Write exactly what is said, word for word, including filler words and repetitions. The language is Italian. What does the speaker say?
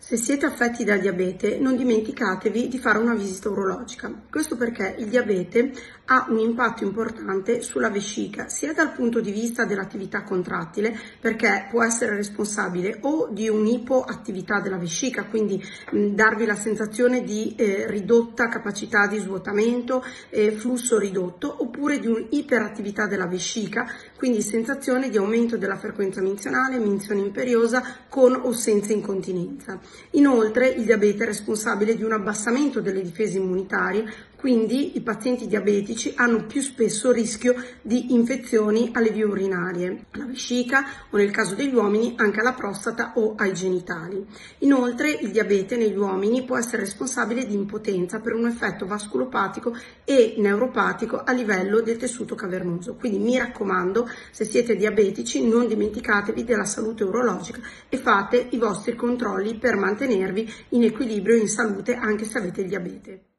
Se siete affetti da diabete, non dimenticatevi di fare una visita urologica. Questo perché il diabete ha un impatto importante sulla vescica, sia dal punto di vista dell'attività contrattile, perché può essere responsabile o di un'ipoattività della vescica, quindi mh, darvi la sensazione di eh, ridotta capacità di svuotamento, eh, flusso ridotto, oppure di un'iperattività della vescica, quindi sensazione di aumento della frequenza minzionale, minzione imperiosa con o senza incontinenza. Inoltre il diabete è responsabile di un abbassamento delle difese immunitarie, quindi i pazienti diabetici hanno più spesso rischio di infezioni alle vie urinarie, alla vescica o nel caso degli uomini anche alla prostata o ai genitali. Inoltre il diabete negli uomini può essere responsabile di impotenza per un effetto vasculopatico e neuropatico a livello del tessuto cavernoso. Quindi mi raccomando, se siete diabetici non dimenticatevi della salute urologica e fate i vostri controlli per mantenervi in equilibrio e in salute anche se avete il diabete.